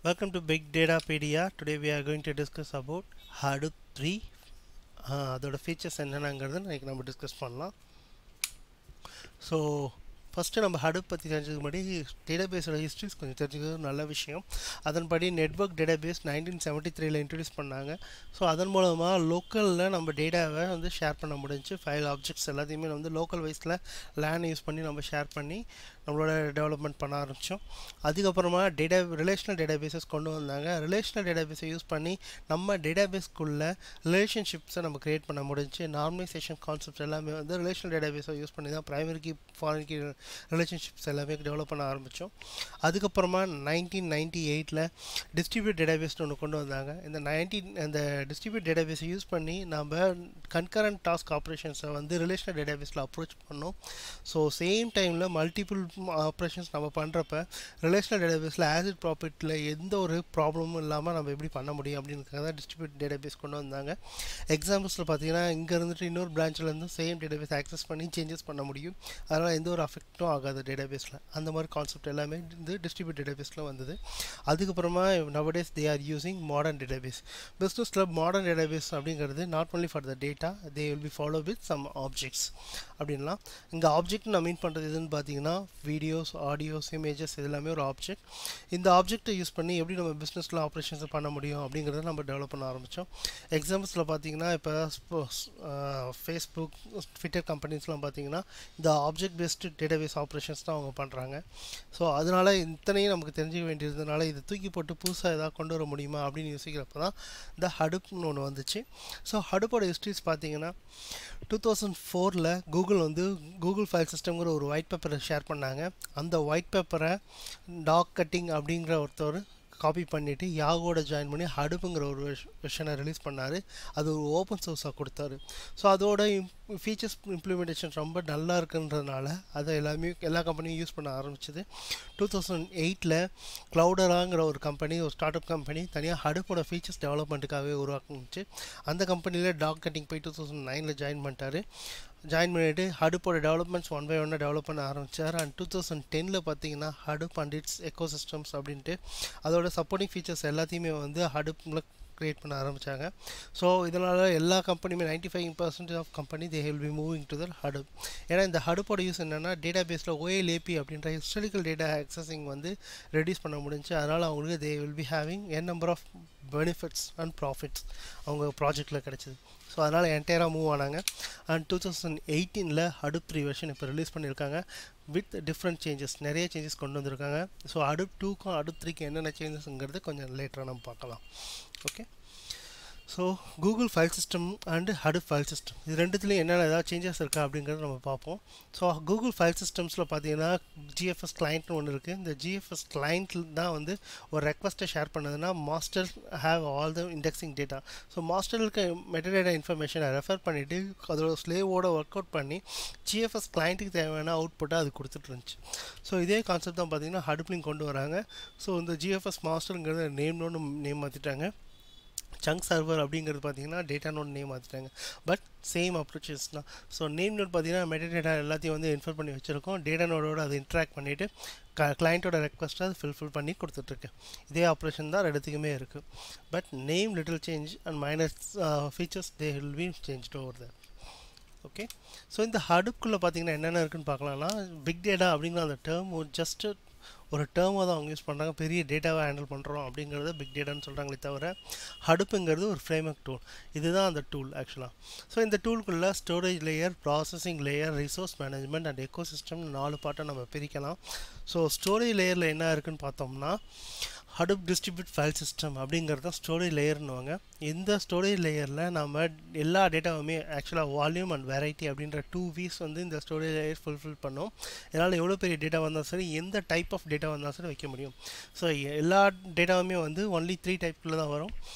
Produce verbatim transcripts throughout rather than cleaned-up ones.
Welcome to BigDatapedia. Today we are going to discuss about Hadoop three. Uh, அதோட features என்னென்னங்கிறது இன்னைக்கு நம்ம discuss பண்ணலாம். So first நம்ம Hadoop பற்றி தெரிஞ்சதுக்கு முன்னாடி டேட்டாபேஸோட ஹிஸ்ட்ரிஸ் கொஞ்சம் தெரிஞ்சுக்கிறது நல்ல விஷயம். அதன்படி நெட்வொர்க் டேட்டாபேஸ் நைன்டீன் செவன்ட்டி த்ரீல இன்ட்ரடியூஸ் பண்ணாங்க. ஸோ அதன் மூலமாக லோக்கலில் நம்ம டேட்டாவை வந்து ஷேர் பண்ண முடிஞ்சு. ஃபைல் ஆப்ஜெக்ட்ஸ் எல்லாத்தையுமே வந்து லோக்கல் வைஸில் லேன் யூஸ் பண்ணி நம்ம ஷேர் பண்ணி நம்மளோட டெவலப்மெண்ட் பண்ண ஆரம்பித்தோம். அதுக்கப்புறமா டேட்டா ரிலேஷனல் டேட்டாபேஸஸ் கொண்டு வந்தாங்க. ரிலேஷனல் டேட்டாபேஸை யூஸ் பண்ணி நம்ம டேட்டாபேஸ்க்குள்ளே ரிலேஷன்ஷிப்ஸை நம்ம க்ரியேட் பண்ண முடிஞ்சு. நார்மலைசேஷன் கான்செப்ட்ஸ் எல்லாமே வந்து ரிலேஷனல் டேட்டாபேஸை யூஸ் பண்ணி தான் primary key foreign key relationships எல்லாமே டெவலப் பண்ண ஆரம்பித்தோம். அதுக்கப்புறமா நைன்டீன் நைன்டி எயிட்டில் டிஸ்ட்ரிபியூட் டேட்டாபேஸ்னு ஒன்று கொண்டு வந்தாங்க. இந்த நைன்டீன் அந்த டிஸ்ட்ரிபியூட் டேட்டாபேஸை யூஸ் பண்ணி நம்ம கன்கரண்ட் டாஸ்க் ஆப்ரேஷன்ஸை வந்து ரிலேஷனல் டேட்டாபேஸில் அப்ரோச் பண்ணோம். ஸோ சேம் டைமில் மல்டிபிள் ஆப்ரேஷன்ஸ் நம்ம பண்ணுறப்ப ரிலேஷனல் டேட்டாபேஸில் ஆசிட் ப்ராப்பர்ட்டியில் எந்த ஒரு ப்ராப்ளமும் இல்லாமல் நம்ம எப்படி பண்ண முடியும் அப்படின்றதுக்காக தான் டிஸ்ட்ரிபியூட் டேட்டாபேஸ் கொண்டு வந்தாங்க. எக்ஸாம்பிள்ஸில் பார்த்தீங்கன்னா இங்கே இருந்துட்டு இன்னொரு பிரான்ச்சிலேருந்து சேம் டேட்டாபேஸ் ஆக்சஸ் பண்ணி சேஞ்சஸ் பண்ண முடியும். அதனால் எந்த ஒரு அஃபெக்ட்டும் ஆகாது டேட்டாபேஸில். அந்த மாதிரி கான்செப்ட் எல்லாமே வந்து டிஸ்ட்ரிபியூட் டேட்டாபேஸில் வந்தது. அதுக்கப்புறமா nowadays they are using modern database. பிஸ்னஸில் மாடர்ன் டேட்டாபேஸ் அப்படிங்கிறது not only for the data, they will be follow with some objects அப்படின்லாம். இங்கே ஆப்ஜெக்ட் நான் மீன் பண்ணுறது எதுன்னு பார்த்தீங்கன்னா வீடியோஸ், ஆடியோஸ், இமேஜஸ் இது எல்லாமே ஒரு ஆப்ஜெக்ட். இந்த ஆப்ஜெக்டை யூஸ் பண்ணி எப்படி நம்ம பிஸ்னஸில் ஆப்ரேஷன்ஸை பண்ண முடியும் அப்படிங்கிறத நம்ம டெவலப் பண்ண ஆரம்பித்தோம். எக்ஸாம்பிள்ஸில் பார்த்தீங்கன்னா இப்போ ஃபேஸ்புக், ட்விட்டர் கம்பெனிஸ்லாம் பார்த்தீங்கன்னா இந்த ஆப்ஜெக்ட் பேஸ்டு டேட்டாபேஸ் ஆப்ரேஷன்ஸ் தான் அவங்க பண்ணுறாங்க. ஸோ அதனால் இத்தனையும் நமக்கு தெரிஞ்சுக்க வேண்டியதுனால இதை தூக்கி போட்டு புதுசாக எதாவது கொண்டு வர முடியுமா அப்படின்னு யோசிக்கிறப்ப தான் இந்த ஹடூப்னு ஒன்று வந்துச்சு. ஸோ ஹடூப்போட ஹிஸ்ட்ரிஸ் பார்த்தீங்கன்னா டூ தௌசண்ட் ஃபோரில் கூகுள் வந்து கூகுள் ஃபைல் சிஸ்டம்ங்கிற ஒரு ஒயிட் பேப்பரை ஷேர் பண்ணாங்க. அந்த ஒயிட் பேப்பரை டாக் கட்டிங் அப்படிங்கிற ஒருத்தர் காப்பி பண்ணிவிட்டு யாகோட ஜாயின் பண்ணி ஹடூப்புங்கிற ஒரு வெர்ஷனை ரிலீஸ் பண்ணார். அது ஒரு ஓப்பன் சோர்ஸாக கொடுத்தாரு. ஸோ அதோட ஃபீச்சர்ஸ் இம்ப்ளிமெண்டேஷன் ரொம்ப நல்லா இருக்குன்றதுனால அதை எல்லாமே எல்லா கம்பெனியும் யூஸ் பண்ண ஆரம்பிச்சிது. டூ தௌசண்ட் எயிட்டில் clouderaங்கிற ஒரு கம்பெனி, ஒரு ஸ்டார்ட் அப் கம்பெனி தனியாக ஹடூப்போட ஃபீச்சர்ஸ் டெவலப்மெண்ட்டுக்காகவே உருவாக்குச்சு. அந்த கம்பெனியில் டாக் கட்டிங் போய் டூ தௌசண்ட் நைனில் ஜாயின் பண்ணிட்டாரு. ஜாயின் பண்ணிவிட்டு ஹடூப்போட டெவலப்மெண்ட்ஸ் ஒன் பை ஒன்னாக டெவலப் பண்ண ஆரம்பித்தார். அண்ட் டூ தௌசண்ட் டெனில் பார்த்தீங்கன்னா Hadoop and its ecosystems அப்படின்ட்டு அதோட சப்போர்ட்டிங் ஃபீச்சர்ஸ் எல்லாத்தையுமே வந்து ஹடூப்பில் க்ரியேட் பண்ண ஆரம்பித்தாங்க. ஸோ இதனால் எல்லா கம்பெனியுமே ninety five percentage of company they will be moving to the Hadoop. ஏன்னா இந்த ஹடூப்போட யூஸ் என்னென்னா டேட்டா பேஸில் ஓஎல்ஏபி அப்படின்ற ஹிஸ்டாரிக்கல் டேட்டா ஆக்சஸிங் வந்து ரெடியூஸ் பண்ண முடிஞ்சு. அதனால் அவங்களுக்கு they will be having N number of benefits and profits அவங்க ப்ராஜெக்டில் கிடச்சிது. ஸோ அதனால் என்டையராக மூவ் ஆனாங்க. அண்ட் டூ தௌசண்ட் எயிட்டீனில் ஹடூப் த்ரீ வெர்ஷன் இப்போ ரிலீஸ் பண்ணியிருக்காங்க வித் டிஃப்ரெண்ட் சேஞ்சஸ், நிறைய சேஞ்சஸ் கொண்டு வந்திருக்காங்க. ஸோ ஹடூப் டூக்கும் ஹடூப் த்ரீக்கும் என்னென்ன சேஞ்சஸ்ங்கிறது கொஞ்சம் லேட்டராக நம்ம பார்க்கலாம். Okay, so Google file system and Hadoop file system இது ரெண்டுத்துலேயும் என்னென்ன ஏதாவது சேஞ்சஸ் இருக்கா அப்படிங்கிறத நம்ம பார்ப்போம். ஸோ கூகுள் ஃபைல் சிஸ்டம்ஸில் பார்த்தீங்கன்னா ஜிஎஃப்எஸ் கிளைண்ட்னு ஒன்று இருக்குது. இந்த ஜிஎஃப்எஸ் கிளைண்ட்டில் தான் வந்து ஒரு ரெக்வஸ்ட்டை ஷேர் பண்ணதுன்னா master have all the indexing data. So மாஸ்டருக்கு மெட்டடேட்டா இன்ஃபர்மேஷனை ரெஃபர் பண்ணிவிட்டு அதோட ஸ்லேவோட ஒர்க் அவுட் பண்ணி ஜிஎஃப்எஸ் கிளைண்ட்டுக்கு தேவையான அவுட்புட்டாக அது கொடுத்துட்டு இருந்துச்சு. ஸோ இதே கான்செப்ட் தான் பார்த்தீங்கன்னா ஹடூப்லையும் கொண்டு வராங்க. ஸோ இந்த ஜிஎஃப்எஸ் மாஸ்டருங்கிறத நேம்னு நேம் மாற்றிட்டாங்க. சங்க் சர்வர் அப்படிங்கிறது பார்த்தீங்கன்னா டேட்டா நோட் நேம் மாற்றிட்டாங்க. பட் சேம் அப்ரோச்சஸ் தான். ஸோ நேம் நோட் பார்த்தீங்கன்னா மெட்டடேட்டா எல்லாத்தையும் வந்து இன்ஃபர் பண்ணி வச்சுருக்கோம். டேட்டா நோடோடு அதை இன்ட்ராக்ட் பண்ணிவிட்டு க கிளைண்ட்டோட ரெக்வஸ்ட்டை அது ஃபில்ஃபில் பண்ணி கொடுத்துட்ருக்கு. இதே ஆப்ரேஷன் தான் ரெண்டுத்துக்குமே இருக்குது. But name little change and minor features they will be change over the. Okay, so இந்த ஹடூப்குள்ளே பார்த்தீங்கன்னா என்னென்ன இருக்குன்னு பார்க்கலாம்னா பிக் டேட்டா அப்படிங்கிற அந்த டேர்ம் ஒரு ஜஸ்ட்டு ஒரு டேர்மாக தான் அவங்க யூஸ் பண்ணுறாங்க. பெரிய டேட்டாவை ஹேண்டில் பண்ணுறோம் அப்படிங்கிறத பிக் டேட்டான்னு சொல்கிறாங்களே தவிர ஹடூப்புங்கிறது ஒரு ஃப்ரேம்வொர்க் டூல். இதுதான் அந்த டூல் ஆக்சுவலாக. ஸோ இந்த டூலுக்குள்ளே storage layer, processing layer, resource management and ecosystem நாலு பாட்டை நம்ம பிரிக்கலாம். ஸோ ஸ்டோரேஜ் லேயரில் என்ன இருக்குதுன்னு பார்த்தோம்னா ஹடூப் டிஸ்ட்ரிபியூட் ஃபைல் சிஸ்டம் அப்படிங்கிறது தான் ஸ்டோரேஜ் லேயர்னுவாங்க. இந்த ஸ்டோரேஜ் லேயரில் நம்ம எல்லா டேட்டாவுமே ஆக்சுவலாக வால்யூம் அண்ட் வெரைட்டி அப்படின்ற டூ வீஸ் வந்து இந்த ஸ்டோரேஜ் லேயர் ஃபுல்ஃபில் பண்ணோம். இதனால் எவ்வளோ பெரிய டேட்டா வந்தாலும் சரி, எந்த டைப் ஆஃப் டேட்டா வந்தாலும் சரி வைக்க முடியும். ஸோ எல்லா டேட்டாவுமே வந்து ஒன்லி த்ரீ டைப்பில் தான் வரும்.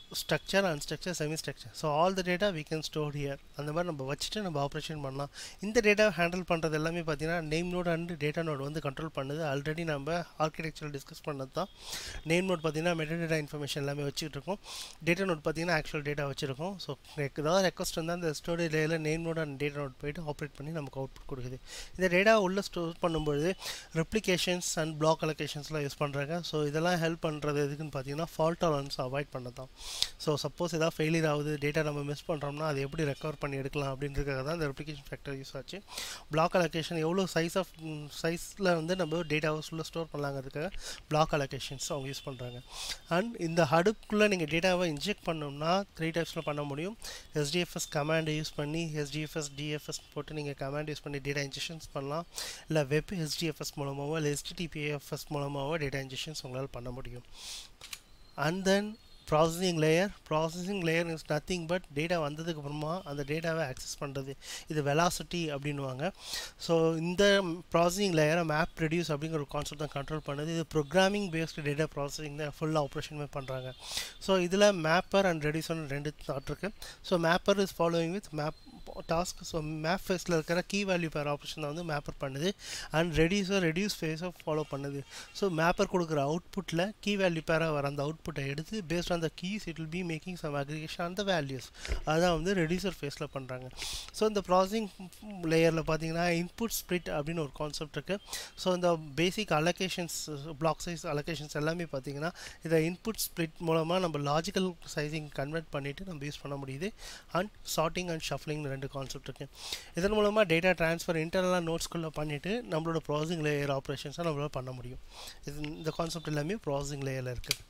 structure, unstructured, semi-structure. So all the data we can store here. அந்த மாதிரி நம்ம வச்சுட்டு நம்ம ஆப்ரேஷன் பண்ணலாம். இந்த டேட்டா ஹேண்டில் பண்ணுறது எல்லாமே பார்த்தீங்கன்னா name node and data node வந்து கண்ட்ரோல் பண்ணுது. ஆல்ரெடி நம்ம ஆர்கிடெக்சர் டிஸ்கஸ் பண்ணது தான். நேம் நோட் பார்த்தீங்கன்னா மெட்டாடேட்டா இன்ஃபர்மேஷன் எல்லாமே வச்சுட்டு இருக்கோம். டேட்டா நோட் பார்த்தீங்கன்னா ஆக்சுவல் டேட்டா வச்சிருக்கோம். ஸோ ஏதாவது ரெக்வஸ்ட் வந்தால் அந்த ஸ்டோரேஜ் லேயரில் name node and data node போயிட்டு ஆப்ரேட் பண்ணி நமக்கு அவுட்புட் கொடுக்குது. இந்த டேட்டா உள்ள ஸ்டோர் பண்ணும்போது ரெப்ளிகேஷன்ஸ் அண்ட் பிளாக் அலோகேஷன்ஸ்லாம் யூஸ் பண்ணுறாங்க. ஸோ இதெல்லாம் ஹெல்ப் பண்ணுறது எதுக்குன்னு பார்த்தீங்கன்னா ஃபால்ட் டாலரன்ஸ் அவாய்ட் பண்ண தான். ஸோ சப்போஸ் ஏதாவது ஃபெயிலியர் ஆகுது, டேட்டா நம்ம மிஸ் பண்ணுறோம்னா அதை எப்படி ரெக்கவர் பண்ணி எடுக்கலாம் அப்படின்றதுக்காக தான் இந்த ரெப்ளிகேஷன் ஃபேக்டர் யூஸ் ஆச்சு. பிளாக் அலோகேஷன் எவ்வளோ சைஸ் ஆஃப் சைஸில் வந்து நம்ம டேட்டாவை ஃபுல்லாக ஸ்டோர் பண்ணலாங்கிறதுக்காக பிளாக் அலோகேஷன்ஸ் அவங்க யூஸ் பண்ணுறாங்க. அண்ட் இந்த ஹடூப்குள்ளே நீங்கள் டேட்டாவை இன்ஜெக்ட் பண்ணோம்னா த்ரீ டைப்ஸில் பண்ண முடியும். எஸ்டிஎஃப்எஸ் கமாண்டை யூஸ் பண்ணி எஸ்டிஎஃப்எஸ் டிஎஃப்எஸ் போட்டு நீங்கள் கமாண்ட் யூஸ் பண்ணி டேட்டா இன்ஜெக்ஷன்ஸ் பண்ணலாம். இல்லை வெப் எஸ்டிஎஃப்எஸ் மூலமாகவோ இல்லை எஸ்டிடிபிஎஃப்எஸ் மூலமாகவோ டேட்டா இன்ஜெக்ஷன்ஸ் உங்களால் பண்ண முடியும். And then processing layer processing layer is nothing but data வந்ததுக்கு அப்புறமா அந்த டேட்டாவை ஆக்சஸ் பண்ணுறது. இது வெலாசிட்டி அப்படின்வாங்க. ஸோ இந்த ப்ராசஸிங் லேயரை மேப் ரெடியூஸ் அப்படிங்கிற ஒரு கான்செப்ட் தான் கண்ட்ரோல் பண்ணுது. இது ப்ரோக்ராமிங் பேஸ்டு டேட்டா ப்ராசஸிங் தான் ஃபுல்லாக ஆப்ரேஷனுமே பண்ணுறாங்க. ஸோ இதில் மேப்பர் அண்ட் ரெடியூசர் ரெண்டு தாட் இருக்குது. So mapper is following with map task. So map ஃபேஸில் இருக்கிற கீ வேல்யூ பேர் ஆப்ரேஷன் தான் வந்து மேப்பர் பண்ணுது. அண்ட் ரெடியூசர் ரெடியூஸ் ஃபேஸை ஃபாலோ பண்ணுது. ஸோ மேப்பர் கொடுக்குற அவுட்புட்டில் கீ வேல்யூ பேராக வர அந்த அவுட்புட்டை எடுத்து based on the keys it will be making some aggregation on the values. அதான் வந்து ரெடியூசர் ஃபேஸில் பண்ணுறாங்க. ஸோ இந்த ப்ராசஸிங் லேயரில் பார்த்தீங்கன்னா இன்புட் ஸ்ப்ளிட் அப்படின்னு ஒரு கான்செப்ட் இருக்குது. ஸோ இந்த basic allocations block size allocations எல்லாமே பார்த்தீங்கன்னா இதை இன்புட் ஸ்ப்ளிட் மூலமாக நம்ம லாஜிக்கல் சைஸிங் கன்வெர்ட் பண்ணிவிட்டு நம்ம யூஸ் பண்ண முடியுது. அண்ட் சார்ட்டிங் அண்ட் ஷஃப்லிங் ரெண்டு கான்செப்ட் இருக்குது. இதன் மூலமாக டேட்டா ட்ரான்ஸ்ஃபர் இன்டர்னலாக நோட்ஸ்குள்ளே பண்ணிவிட்டு நம்மளோட ப்ராசஸிங் லேயர் ஆப்ரேஷன்ஸை நம்மளால் பண்ண முடியும். இது இந்த கான்செப்ட் எல்லாமே ப்ராசஸிங் லேயரில் இருக்குது.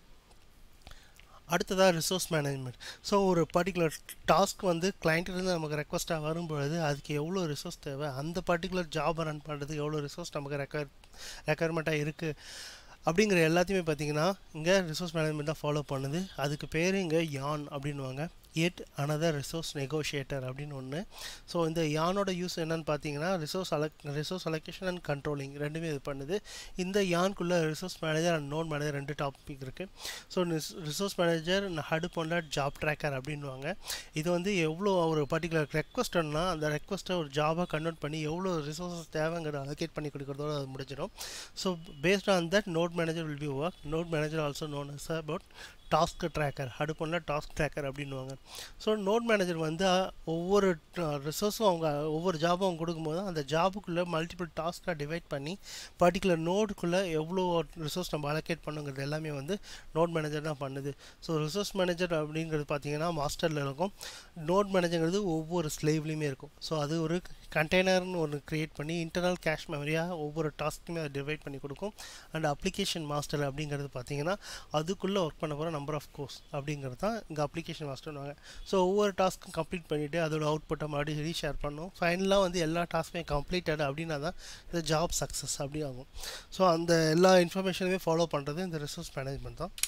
அடுத்ததாக ரிசோர்ஸ் மேனேஜ்மெண்ட். ஸோ ஒரு பர்டிகுலர் டாஸ்க் வந்து கிளைண்ட்டிலேருந்து நமக்கு ரெக்வஸ்ட்டாக வரும்பொழுது அதுக்கு எவ்வளோ ரிசோர்ஸ் தேவை, அந்த பர்டிகுலர் ஜாபை ரன் பண்ணுறதுக்கு எவ்வளோ ரிசோர்ஸ் நமக்கு ரெக்வயர் ரெக்வயர்மெண்ட்டாக இருக்குது அப்படிங்கிற எல்லாத்தையுமே பார்த்தீங்கன்னா இங்கே ரிசோர்ஸ் மேனேஜ்மெண்ட் தான் ஃபாலோ பண்ணுது. அதுக்கு பேர் இங்கே யான் அப்படின்வாங்க. எட் அனதர் ரிசோர்ஸ் நெகோஷியேட்டர் அப்படின்னு ஒன்று. ஸோ இந்த யானோட யூஸ் என்னன்னு பார்த்தீங்கன்னா resource alloc resource allocation and controlling ரெண்டுமே இது பண்ணுது. இந்த யான்குள்ளே resource manager and node manager ரெண்டு டாபிக் இருக்குது. ஸோ ரிசோர்ஸ் மேனேஜர் ஹடூப் ஒன்ல ஜாப் ட்ராக்கர் அப்படின்வாங்க. இது வந்து எவ்வளோ ஒரு பர்டிகுலர் ரெக்வஸ்ட்னா அந்த ரெக்வஸ்ட்டை ஒரு ஜாபாக கன்வெர்ட் பண்ணி எவ்வளோ ரிசோர்ஸஸ் தேவைங்கிறத அலோகேட் பண்ணி கொடுக்குறதோட அது முடிஞ்சிடும். So based on that node manager will be work. Node manager also known as about task tracker. Hadoop ஒன்ல டாஸ்க் ட்ராக்கர் அப்படின்வாங்க. ஸோ நோட் மேனேஜர் வந்து ஒவ்வொரு ரிசோர்ஸும் அவங்க ஒவ்வொரு ஜாபும் அவங்க கொடுக்கும்போது அந்த ஜாபுக்குள்ளே மல்டிபிள் டாஸ்க்காக டிவைட் பண்ணி பர்டிகுலர் நோடுக்குள்ளே எவ்வளோ ரிசோர்ஸ் நம்ம அலோகேட் பண்ணுங்கிறது எல்லாமே வந்து நோட் மேனேஜர் தான் பண்ணுது. ஸோ ரிசோர்ஸ் மேனேஜர் அப்படிங்கிறது பார்த்தீங்கன்னா மாஸ்டரில் இருக்கும். நோட் மேனேஜருங்கிறது ஒவ்வொரு ஸ்லேவ்லேயுமே இருக்கும். ஸோ அது ஒரு கண்டெய்னர்னு ஒன்று க்ரியேட் பண்ணி இன்டர்னல் கேஷ் மெமரியாக ஒவ்வொரு டாஸ்க்குமே அதை டிவைட் பண்ணி கொடுக்கும். அண்ட் அப்ளிகேஷன் மாஸ்டர் அப்படிங்கிறது பார்த்தீங்கன்னா அதுக்குள்ளே ஒர்க் பண்ண போகிற நம்பர் ஆஃப் கோர்ஸ் அப்படிங்கிறது தான் இங்கே அப்ளிகேஷன் மாஸ்டர்னுவாங்க. ஸோ ஒவ்வொரு டாஸ்க்கும் கம்ப்ளீட் பண்ணிவிட்டு அதோட அவுட்புட்டை மறுபடியும் ரீஷேர் பண்ணும். ஃபைனலாக வந்து எல்லா டாஸ்க்குமே கம்ப்ளீட்டட் அப்படின்னா தான் இந்த ஜாப் சக்ஸஸ் அப்படி ஆகும். ஸோ அந்த எல்லா இன்ஃபர்மேஷனுமே ஃபாலோ பண்ணுறது இந்த ரிசோர்ஸ் மேனேஜ்மெண்ட் தான்.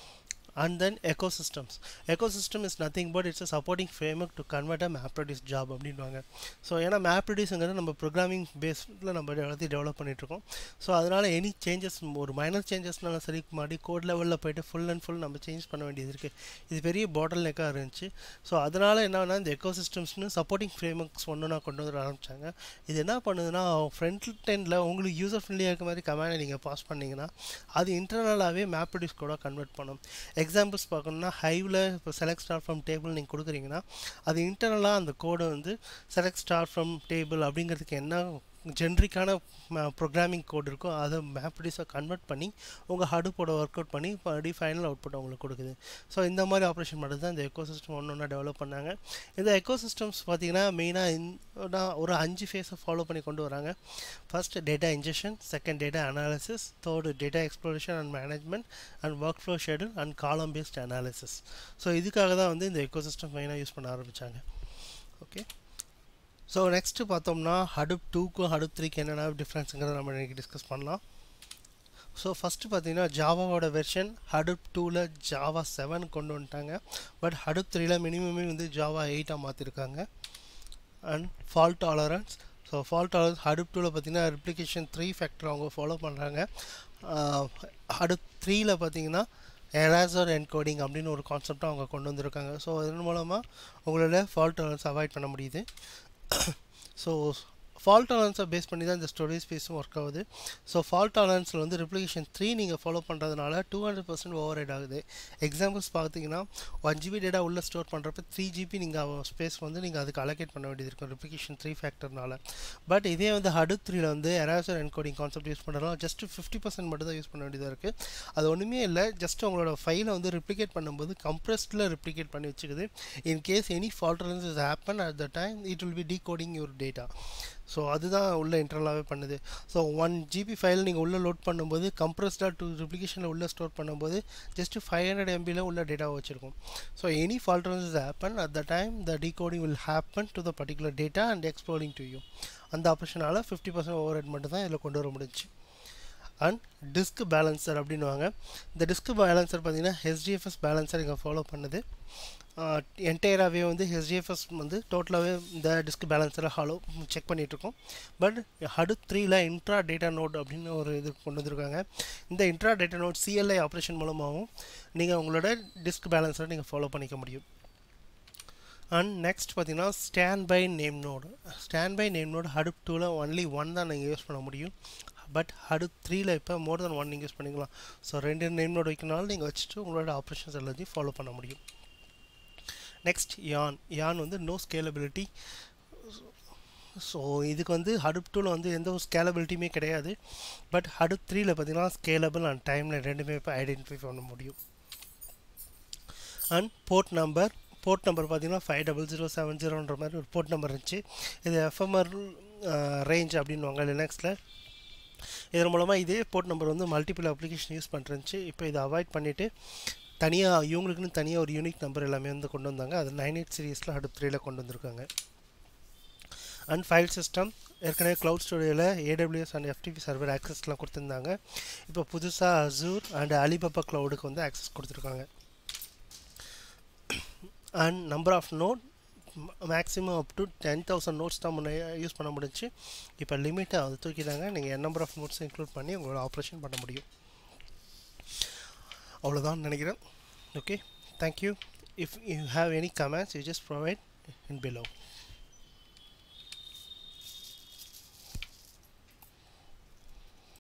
And then ecosystems. Ecosystem is nothing but it's a supporting framework to convert a MapReduce job அப்படின்வாங்க. ஸோ ஏன்னா MapReduceங்கிறது நம்ம ப்ரோக்ராமிங் பேஸில் நம்ம எல்லாத்தையும் டெவலப் பண்ணிகிட்ருக்கோம். ஸோ அதனால் எனி சேஞ்சஸ் ஒரு மைனர் சேஞ்சஸ்னாலும் சரி மாதிரி கோட் லெவலில் போய்ட்டு ஃபுல் அண்ட் ஃபுல் நம்ம சேஞ்ச் பண்ண வேண்டியது இருக்குது. இது பெரிய பாட்டில் நெக்காக இருந்துச்சு. ஸோ அதனால் என்னன்னா இந்த எக்கோசிஸ்டம்ஸ்னு சப்போர்ட்டிங் ஃப்ரேம்ஒர்க்ஸ் ஒன்றுனா கொண்டு வந்து ஆரம்பித்தாங்க. இது என்ன பண்ணுதுன்னா ஃப்ரண்ட் எண்டில் உங்களுக்கு யூசர் ஃப்ரெண்ட்லியாக இருக்க மாதிரி கமாண்டை நீங்கள் பாஸ் பண்ணிங்கன்னா அது இன்டர்னலாகவே MapReduce கோடாக கன்வெர்ட் பண்ணும். எக்ஸாம்பிள்ஸ் பார்க்கணுன்னா ஹைவில் இப்போ செலக்ட் ஸ்டார் ஃப்ரம் டேபிள் நீங்கள் கொடுக்குறீங்கன்னா அது இன்டர்னலாக அந்த கோடை வந்து செலக்ட் ஸ்டார் ஃப்ரம் டேபிள் அப்படிங்கிறதுக்கு என்ன ஜென்ரிக்கான ப்ரோக்ராமிங் கோட் இருக்கோ அதை MapReduceஐ கன்வெர்ட் பண்ணி உங்கள் ஹடூப்போட ஒர்க் அவுட் பண்ணி மறுபடியும் ஃபைனல் அவுட்புட் அவங்களுக்கு கொடுக்குது. ஸோ இந்த மாதிரி ஆப்ரேஷன் மட்டும் தான் இந்த எக்கோசிஸ்டம் ஒன்று ஒன்றா டெவலப் பண்ணாங்க. இந்த எக்கோசிஸ்டம்ஸ் பார்த்தீங்கன்னா மெயினாக இந்த ஒரு அஞ்சு ஃபேஸை ஃபாலோ பண்ணி கொண்டு வராங்க. First data injection, second data analysis, third data exploration and management and workflow schedule and column based analysis. So இதுக்காக தான் வந்து இந்த எக்கோசிஸ்டம் மெயினாக யூஸ் பண்ண ஆரம்பித்தாங்க. ஓகே, ஸோ நெக்ஸ்ட்டு பார்த்தோம்னா ஹடூப் டூக்கும் ஹடூப் த்ரீக்கு என்னென்ன டிஃப்ரென்ஸுங்கிறத நம்ம இன்றைக்கி டிஸ்கஸ் பண்ணலாம். ஸோ ஃபஸ்ட்டு பார்த்தீங்கன்னா ஜாவாவோட வெர்ஷன் ஹடூப் டூவில் ஜாவா செவன் கொண்டு வந்துட்டாங்க. பட் ஹடூப் த்ரீயில் மினிமமே வந்து ஜாவா எயிட்டாக மாற்றிருக்காங்க. And fault tolerance. So fault tolerance Hadoop டூவில் பார்த்தீங்கன்னா ரெப்ளிகேஷன் த்ரீ ஃபேக்டர் அவங்க ஃபாலோ பண்ணுறாங்க. ஹடூப் த்ரீயில் பார்த்தீங்கன்னா எரர் என்கோடிங் அப்படின்னு ஒரு கான்செப்டை அவங்க கொண்டு வந்திருக்காங்க. ஸோ இதன் மூலமாக உங்களோட ஃபால்ட் டாலரன்ஸ் அவாய்ட் பண்ண முடியுது. ஸோ ஃபால்ட் டாலரன்ஸை பேஸ் பண்ணி தான் இந்த ஸ்டோரேஜ் ஸ்பேஸும் ஒர்க் ஆகுது. ஸோ ஃபால்ட் டாலரன்ஸில் வந்து ரிப்ளிகேஷன் த்ரீ நீங்கள் ஃபாலோ பண்ணுறதுனால two hundred percent overhead ஆகுது. எக்ஸாம்பிள்ஸ் பார்த்தீங்கன்னா ஒன் ஜிபி டேட்டா உள்ளே ஸ்டோர் பண்ணுறப்ப த்ரீ ஜிபி நீங்கள் ஸ்பேஸ் வந்து நீங்கள் அதுக்கு அலோகேட் பண்ண வேண்டியது இருக்கும் ரிப்ளிகேஷன் த்ரீ ஃபேக்டர்னால. பட் இதே வந்து ஹடூப் த்ரீல வந்து எரர் என்கோடிங் கான்செப்ட் யூஸ் பண்ணுறதுனால ஜஸ்ட் ஃபிஃப்டி பர்சன்ட் மட்டும் தான் யூஸ் பண்ண வேண்டியதாக இருக்குது. அது ஒன்றுமே இல்லை, ஜஸ்ட் உங்களோட ஃபைலை வந்து ரிப்ளிகேட் பண்ணும்போது கம்ப்ரெஸ்டில் ரிப்ளிகேட் பண்ணி வச்சுக்குது. In case any fault tolerance is happen at the time it will be decoding your data. So அதுதான் உள்ள இன்டர்னலாகவே பண்ணுது. ஸோ ஒன் ஜிபி ஃபைல் நீங்கள் உள்ளே லோட் பண்ணும்போது கம்ப்ரெஸ்டாக டூ ரிப்ளிகேஷனில் உள்ளே ஸ்டோர் பண்ணும்போது ஜஸ்ட் ஃபைவ் ஹண்ட்ரட் எம்பியில் உள்ள டேட்டாவை வச்சுருக்கும். So any fault tolerance happen at the time the decoding will happen to the particular data and exploring to you. அந்த ஆப்ஷனால் ஃபிஃப்டி பர்சன்ட் ஓவர் ஹெட் மட்டும் தான் இதில் கொண்டு வர முடிஞ்சு. அண்ட் டிஸ்க் பேலன்சர் அப்படின்வாங்க. இந்த டிஸ்க் பேலன்சர் பார்த்தீங்கன்னா ஹெச்டிஎஃப்எஸ் பேலன்சர் இங்கே ஃபாலோ பண்ணுது. என்டையராகவே வந்து ஹெச்டிஎஃப்எஸ் வந்து டோட்டலாகவே இந்த டிஸ்க் பேலன்ஸரில் ஹாலோ செக் பண்ணிகிட்ருக்கோம். பட் ஹடூப் த்ரீல இன்ட்ரா டேட்டா நோட் அப்படின்னு ஒரு இது கொண்டு வந்திருக்காங்க. இந்த intra data node CLI operation மூலமாகவும் நீங்கள் உங்களோட டிஸ்க் பேலன்ஸரை நீங்கள் ஃபாலோ பண்ணிக்க முடியும். அண்ட் நெக்ஸ்ட் பார்த்தீங்கன்னா standby name node. Standby name node Hadoop டூவில் ஒன்லி ஒன் தான் நீங்கள் யூஸ் பண்ண முடியும். பட் ஹடூப் த்ரீல இப்போ மோர் தென் ஒன் நீங்கள் யூஸ் பண்ணிக்கலாம். ஸோ ரெண்டு நேம் நோடு வைக்கனாலும் நீங்கள் வச்சுட்டு உங்களோட ஆப்ரேஷன்ஸ் எல்லாத்தையும் ஃபாலோ பண்ண முடியும். நெக்ஸ்ட் யான். யான் வந்து நோ ஸ்கேலபிலிட்டி. ஸோ இதுக்கு வந்து ஹடூப் டூவில் வந்து எந்த ஒரு ஸ்கேலபிலிட்டியுமே கிடையாது. பட் ஹடூப் த்ரீல பார்த்தீங்கன்னா ஸ்கேலபிள் அண்ட் டைம்லைன் ரெண்டுமே இப்போ ஐடென்டிஃபை பண்ண முடியும். And port number. Port number பார்த்தீங்கன்னா ஃபைவ் டபுள் ஜீரோ செவன் ஜீரோன்ற மாதிரி ஒரு போர்ட் நம்பர் இருந்துச்சு. இது எஃப்எம்ஆர் ரேஞ்ச் அப்படின்வாங்க லினக்ஸில். இதன் மூலமாக இதே போர்ட் நம்பர் வந்து மல்டிபிள் அப்ளிகேஷன் யூஸ் பண்ணுறந்துச்சு. இப்போ இதை அவாய்ட் பண்ணிவிட்டு தனியாக இவங்களுக்குன்னு தனியாக ஒரு யூனிக் நம்பர் எல்லாமே வந்து கொண்டு வந்தாங்க. அது நைன் எயிட் சீரீஸில் ஹடூப் த்ரீல கொண்டு வந்திருக்காங்க. And file system. ஏற்கனவே க்ளவுட் ஸ்டோரேஜில் ஏடபிள்யூஎஸ் அண்ட் எஃப்டிபி சர்வர் ஆக்சஸ்லாம் கொடுத்துருந்தாங்க. இப்போ புதுசாக அசூர் அண்ட் அலிபாபா க்ளவுடுக்கு வந்து ஆக்சஸ் கொடுத்துருக்காங்க. And number of node maximum up to ten thousand nodes தான் முன்னே யூஸ் பண்ண முடிஞ்சு. இப்போ லிமிட்டை அது தூக்கிட்டாங்க. நீங்கள் n number of nodes include பண்ணி உங்களோட ஆப்ரேஷன் பண்ண முடியும். அவ்வளோதான் நினைக்கிறேன். Okay, thank you. If you have any comments, you just provide in below.